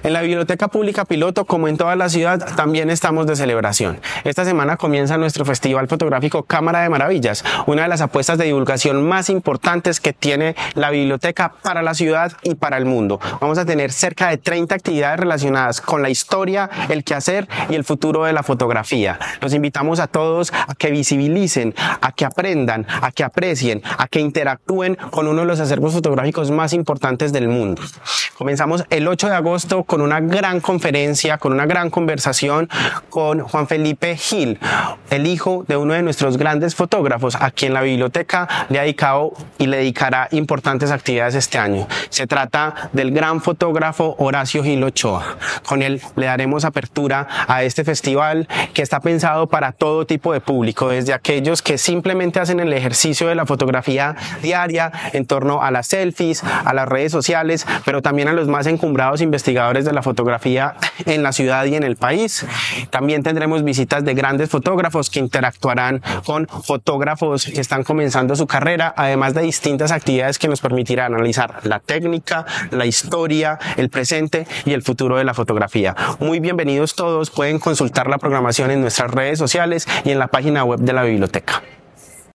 En la Biblioteca Pública Piloto, como en toda la ciudad, también estamos de celebración. Esta semana comienza nuestro festival fotográfico Cámara de Maravillas, una de las apuestas de divulgación más importantes que tiene la biblioteca para la ciudad y para el mundo. Vamos a tener cerca de 30 actividades relacionadas con la historia, el quehacer y el futuro de la fotografía. Los invitamos a todos a que visibilicen, a que aprendan, a que aprecien, a que interactúen con uno de los acervos fotográficos más importantes del mundo. Comenzamos el 8 de agosto con una gran conferencia, con una gran conversación con Juan Felipe Gil, el hijo de uno de nuestros grandes fotógrafos, a quien la biblioteca le ha dedicado y le dedicará importantes actividades este año. Se trata del gran fotógrafo Horacio Gil Ochoa. Con él le daremos apertura a este festival que está pensado para todo tipo de público, desde aquellos que simplemente hacen el ejercicio de la fotografía diaria en torno a las selfies, a las redes sociales, pero también a los más encumbrados investigadores de la fotografía en la ciudad y en el país. También tendremos visitas de grandes fotógrafos que interactuarán con fotógrafos que están comenzando su carrera, además de distintas actividades que nos permitirán analizar la técnica, la historia, el presente y el futuro de la fotografía. Muy bienvenidos todos, pueden consultar la programación en nuestras redes sociales y en la página web de la biblioteca.